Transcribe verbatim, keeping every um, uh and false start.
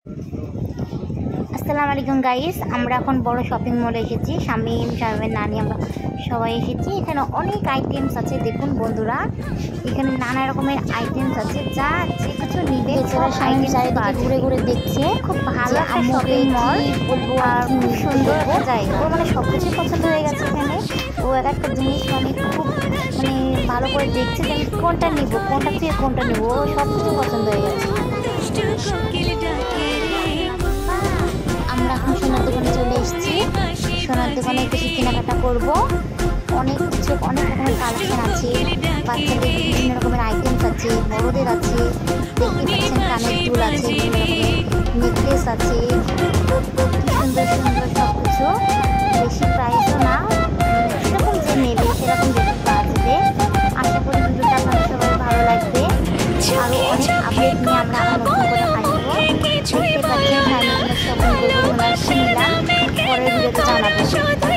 আসসালামু আলাইকুম গাইস, আমরা এখন বড় শপিং মলে এসেছি। শামিম, শামিমের নানি, আমরা সবাই এসেছি। এখানে অনেক আইটেমস আছে। দেখুন বন্ধুরা, এখানে নানা রকমের আইটেমস আছে, যা যে কিছু নিবে যারা শামিম চারিদিকে ঘুরে ঘুরে দেখছে। খুব ভালো একটা শপিং মল, বলবো আর খুব সুন্দর একটা জায়গা। ওর মানে সব কিছুই পছন্দ হয়ে গেছে এখানে। ও এক একটা জিনিস মানে খুব মানে ভালো করে দেখছে যে আমি কোনটা নিব, কোনটা থেকে কোনটা নিব, ও সব কিছু পছন্দ হয়ে গেছে। আমরা এখন সোনার দোকানে চলে এসেছি। সোনার দোকানে কিছু কেনাকাটা করবো। অনেক কিছু, অনেক রকমের কালেকশন আছে। বাচ্চাদের বিভিন্ন রকমের আইটেমস আছে, বড়দের আছে। দেখতে পাচ্ছেন কানের দুল আছে, বিভিন্ন রকমের নেকলেস আছে। কি সুন্দর সুন্দর সব কিছু। বেশি প্রাইসও না, সেরকম যে নেবে সেরকম দেখতে আসবে। আশা করি ভিডিওটা আপনাদের সবাই ভালো লাগবে। আরও অনেক আপডেট নিয়ে আমরা আবার নতুন করে আসবো। দেখতে পাচ্ছেন শপিং করবো, নিলাম, পরের ভিডিওতে জানাবো।